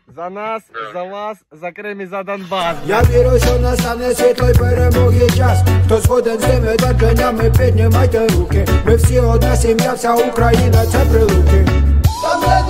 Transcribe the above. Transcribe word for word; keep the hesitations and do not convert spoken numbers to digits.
За нас, за вас, за Крим і за Донбас. Я вірю, що настане світлої перемоги час. Хто згоден з тими твердженнями, піднімайте руки. Ми всі одна сім'я, вся Україна, це Прилуки.